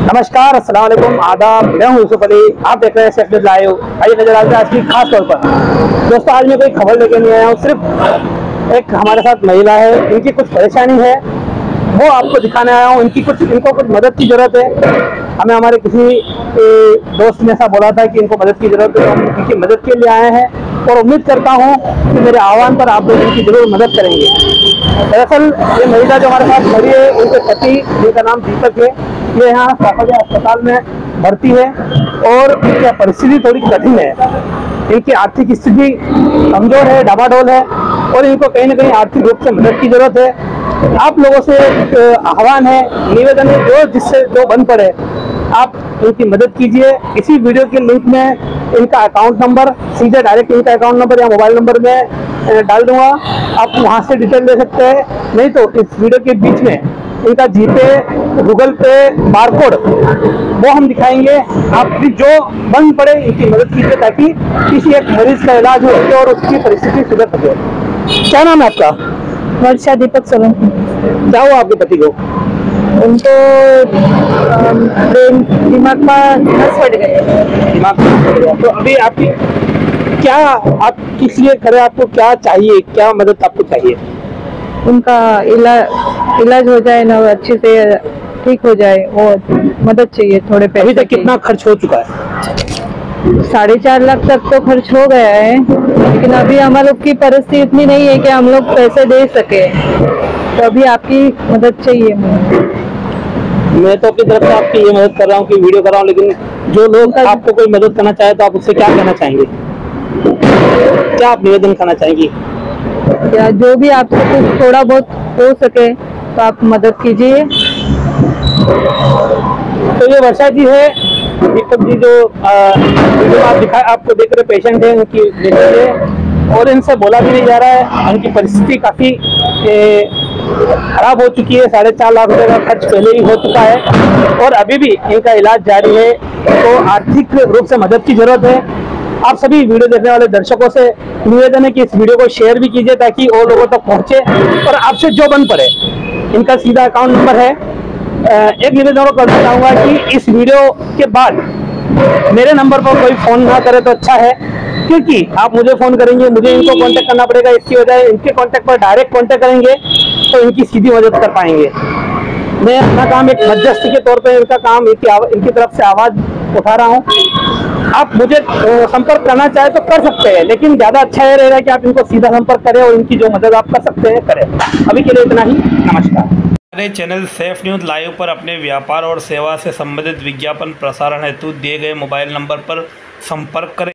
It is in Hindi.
नमस्कार, अस्सलाम वालेकुम, आदाब। मैं हूं यूसुफ अली, आप देख रहे हैं सेफ न्यूज़ लाइव। आइए नजर आते हैं आज की खास तौर पर। दोस्तों, आज मैं कोई खबर लेके नहीं आया हूं, सिर्फ एक हमारे साथ महिला है, इनकी कुछ परेशानी है वो आपको दिखाने आया हूं। इनको कुछ मदद की जरूरत है। हमें हमारे किसी दोस्त ने ऐसा बोला था कि इनको मदद की जरूरत है, तो हम इनकी मदद के लिए आए हैं और उम्मीद करता हूं कि मेरे आह्वान पर आप लोग इनकी जरूर मदद करेंगे। दरअसल ये महिला जो हमारे साथ खड़ी है, उनके पति जिनका नाम दीपक है, ये यहाँ साफाजा अस्पताल में भर्ती है और इनकी परिस्थिति थोड़ी कठिन है। इनकी आर्थिक स्थिति कमजोर है, डामाडोल है और इनको कहीं ना कहीं आर्थिक रूप से मदद की जरूरत है। आप लोगों से आह्वान है, निवेदन है, जो जिससे जो बन पड़े आप इनकी मदद कीजिए। इसी वीडियो के लिंक में इनका अकाउंट नंबर सीधे डायरेक्ट इनका अकाउंट नंबर या मोबाइल नंबर में डाल दूंगा, आप वहां से डिटेल ले सकते हैं। नहीं तो इस वीडियो के बीच में इनका जीपे, गूगल पे, बारकोड वो हम दिखाएंगे। आप भी जो बन पड़े इनकी मदद कीजिए ताकि किसी एक मरीज का इलाज हो सके और उसकी परिस्थिति सुधर सके। क्या नाम है आपका? वर्षा दीपक सोलंकी। क्या हुआ आपके पति को? उनको दिमाग में नस फट गए। दिमाग में फट गया। तो अभी आपकी क्या, आप किस लिए खड़े, आपको क्या चाहिए, क्या मदद आपको चाहिए? उनका इलाज हो जाए ना, अच्छे से ठीक हो जाए और मदद चाहिए थोड़े पैसे। अभी तक कितना खर्च हो चुका है? 4.5 लाख तक तो खर्च हो गया है, लेकिन अभी हम लोग की परिस्थिति इतनी नहीं है कि हम लोग पैसे दे सके, तो अभी आपकी मदद चाहिए। मैं तो अपनी तरफ से आपकी ये मदद कर रहा हूँ कि वीडियो कर रहा हूँ, लेकिन जो लोग आपको कोई मदद करना चाहे तो आप उससे क्या कहना चाहेंगे? क्या आप निवेदन करना चाहेंगी? या जो भी आपसे कुछ थोड़ा बहुत हो सके तो आप मदद कीजिए। तो ये वर्षा जी है, दीपक जी जो वीडियो आप दिखा आपको देख रहे पेशेंट है, उनकी है और इनसे बोला भी नहीं जा रहा है। उनकी परिस्थिति काफी खराब हो चुकी है। 4.5 लाख रुपए का खर्च पहले ही हो चुका है और अभी भी इनका इलाज जारी है, तो आर्थिक रूप से मदद की जरूरत है। आप सभी वीडियो देखने वाले दर्शकों से निवेदन है कि इस वीडियो को शेयर भी कीजिए ताकि और लोगों तक पहुंचे और आपसे जो बन पड़े। इनका सीधा अकाउंट नंबर है। एक निवेदन और करना चाहूंगा कि इस वीडियो के बाद मेरे नंबर पर कोई फोन ना करे तो अच्छा है, क्योंकि आप मुझे फोन करेंगे, मुझे इनको कांटेक्ट करना पड़ेगा। इसकी वजह इनके कांटेक्ट पर डायरेक्ट कांटेक्ट करेंगे तो इनकी सीधी मदद कर पाएंगे। मैं अपना काम एक मध्यस्थी के तौर पर इनका काम इनकी तरफ से आवाज उठा रहा हूँ। आप मुझे संपर्क करना चाहे तो कर सकते हैं, लेकिन ज्यादा अच्छा ये रहेगा कि आप इनको सीधा संपर्क करें और इनकी जो मदद आप कर सकते हैं करें। अभी के लिए इतना ही, नमस्कार। हमारे चैनल सेफ न्यूज़ लाइव पर अपने व्यापार और सेवा से संबंधित विज्ञापन प्रसारण हेतु दिए गए मोबाइल नंबर पर संपर्क करें।